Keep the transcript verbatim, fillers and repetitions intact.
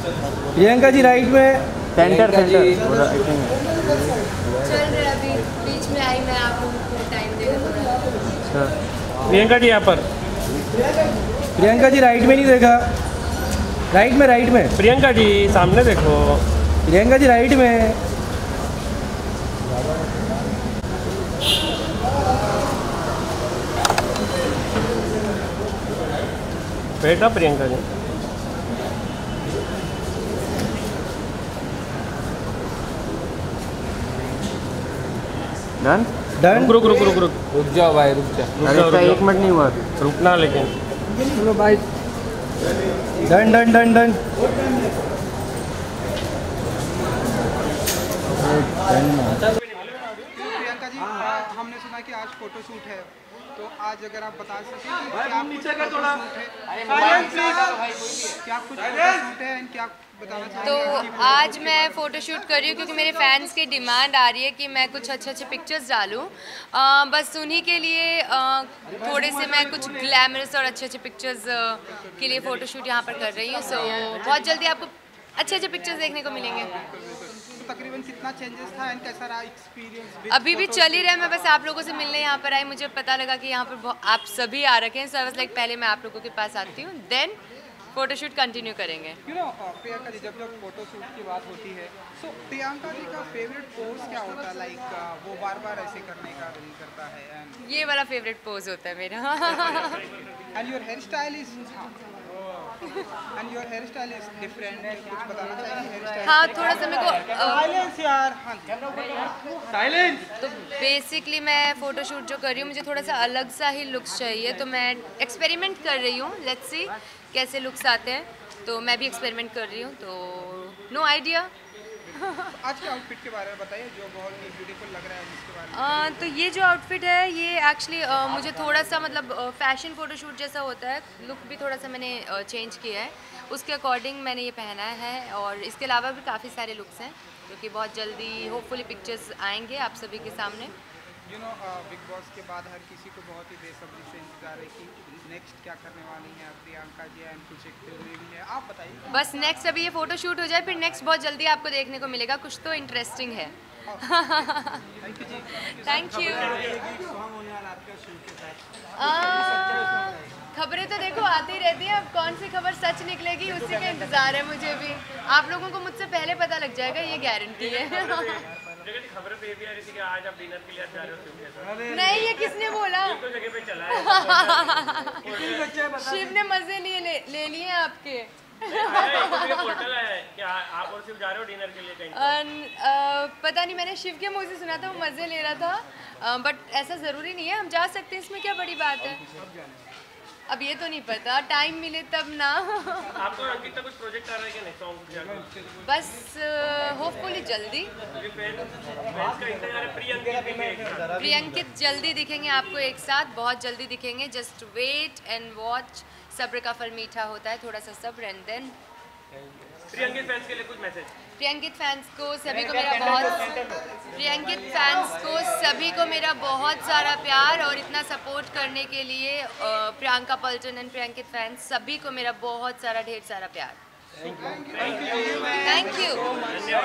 Priyanka ji right में, centre centre चल रहे अभी बीच में आई मैं, आप लोगों को टाइम देगा थोड़ा। प्रियंका जी यहाँ पर, प्रियंका जी राइट में नहीं देखा, राइट में राइट में प्रियंका जी सामने देखो, प्रियंका जी राइट में। बेटा प्रियंका जी डन डन। रुक रुक रुक रुक रुक रुक जाओ भाई, रुक जा। अरे इसका एक मिनट नहीं हुआ। रुकना लेकिन चलो भाई, done done done done. Priyanka ji, हमने सुना कि आज फोटो शूट है, तो आज अगर आप बता सकें क्या नीचे कर थोड़ा क्या कुछ फोटो शूट है एंड क्या बताना तो चाहेंगे? आज मैं फ़ोटो शूट कर रही हूँ क्योंकि मेरे फैंस की डिमांड आ रही है कि मैं कुछ अच्छे अच्छे पिक्चर्स डालूँ। अ, बस उन्हीं के लिए अ, थोड़े से मैं कुछ ग्लैमरस और अच्छे अच्छे पिक्चर्स के लिए फ़ोटो शूट यहाँ पर कर रही हूँ। सो बहुत जल्दी आपको अच्छे अच्छे पिक्चर्स देखने को मिलेंगे। तो तकरीबन कितना चेंजेस था एंड कैसा रहा एक्सपीरियंस? अभी भी चल ही रहा है, मैं बस आप लोगों से मिलने यहाँ पर आई, मुझे पता लगा कि यहाँ पर बहुत- आप सभी आ रखे हैं। सो आई वाज लाइक पहले मैं आप लोगों के पास आती हूँ, देन फोटोशूट कंटिन्यू करेंगे। यू नो प्रियंका जी, जब जब फोटो शूट की बात होती है, सो प्रियंका जी का फेवरेट पोज क्या होता है? लाइक वो बार बार ऐसे करने का दिल करता है एंड ये वाला फेवरेट पोज होता है मेरा। And your hair style is and your hair style is different. कुछ बताना चाहिए हेयर स्टाइल? हाँ, थोड़ा सा मेरे को साइलेंस यार। हाँ साइलेंस। तो बेसिकली मैं फ़ोटोशूट जो कर रही हूँ, मुझे थोड़ा सा अलग सा ही लुक्स चाहिए, तो मैं एक्सपेरिमेंट कर रही हूँ। लेट्स सी कैसे लुक्स आते हैं, तो मैं भी एक्सपेरिमेंट कर रही हूँ, तो नो आइडिया। आज के आउटफिट के बारे में बताइए, जो बहुत ही ब्यूटीफुल लग रहा है जिसके बारे में। आ, तो ये जो आउटफिट है ये एक्चुअली मुझे थोड़ा सा मतलब फैशन फ़ोटोशूट जैसा होता है, लुक भी थोड़ा सा मैंने चेंज किया है, उसके अकॉर्डिंग मैंने ये पहना है। और इसके अलावा भी काफ़ी सारे लुक्स हैं जो कि बहुत जल्दी होपफुली पिक्चर्स आएंगे आप सभी के सामने। यू नो बिग बॉस के बाद हर किसी को बहुत ही बेसब्री से इंतजार है कि नेक्स्ट क्या करने वाली हैं प्रियंका जी एंड कुछ एक फिल्म है, आप बताइए। बस नेक्स्ट अभी ये फ़ोटो शूट हो जाए, फिर नेक्स्ट बहुत जल्दी आपको देखने को मिलेगा, कुछ तो इंटरेस्टिंग है। Thank you. खबरें तो देखो आती रहती हैं, अब कौन सी खबर सच निकलेगी उसी का इंतज़ार है मुझे भी। आप लोगों को मुझसे पहले पता लग जाएगा, ये गारंटी है। खबरें तो ये भी आ रही थी कि आज आप डिनर के लिए जा रहे हो शिव के साथ। नहीं, ये किसने बोला? एक तो जगह पे चला है। शिव ने मजे लिए ले, ले लिए आपके। पोर्टल है कि आप और शिव जा रहे हो डिनर के लिए कहीं? अन- अ, पता नहीं, मैंने शिव के मुंह से सुना था, वो मजे ले रहा था, बट ऐसा ज़रूरी नहीं है, हम जा सकते हैं, इसमें क्या बड़ी बात है। अब ये तो नहीं पता, टाइम मिले तब ना। आपको अंकित का कुछ प्रोजेक्ट आ रहा है कि नहीं सॉन्ग? बस होपफुली जल्दी। प्रियंकित जल्दी दिखेंगे आपको एक साथ, बहुत जल्दी दिखेंगे। Just wait and watch. सब्र का फल मीठा होता है, थोड़ा सा सब्र एंड देन। प्रियंकित फैंस के लिए कुछ मैसेज? प्रियंकित फैंस को सभी को मेरा बहुत प्रियंकित फैंस को सभी को मेरा बहुत सारा प्यार और इतना सपोर्ट करने के लिए अ, प्रियंका पल्टन एंड प्रियंकित फैंस सभी को मेरा बहुत सारा ढेर सारा प्यार। Thank you.